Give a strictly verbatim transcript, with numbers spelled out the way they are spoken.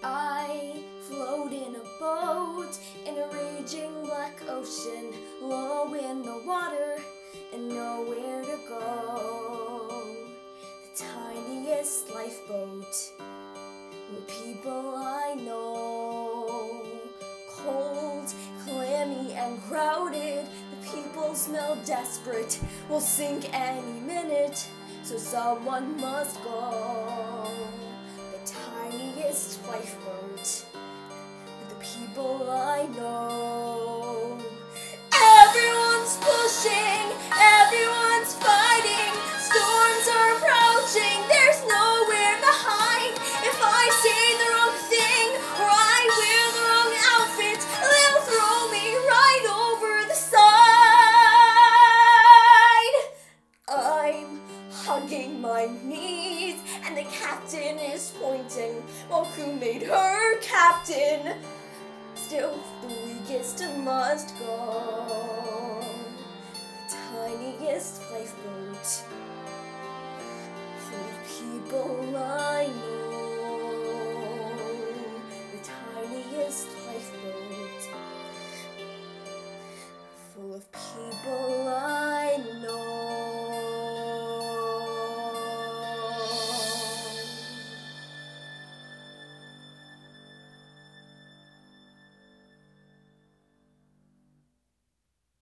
I float in a boat in a raging black ocean, low in the water and nowhere to go. The tiniest lifeboat with people I know. Cold, clammy and crowded, the people smell desperate, will sink any minute, so someone must go. The tiniest lifeboat with the people I know. Everyone's pushing, everyone's fighting, storms are approaching, there's nowhere to hide. If I say the wrong thing or I wear the wrong outfit, they'll throw me right over the side. I'm hugging my knees and the captain is pointing, well, who made her captain? Still, the weakest must go. The tiniest lifeboat full of people I know.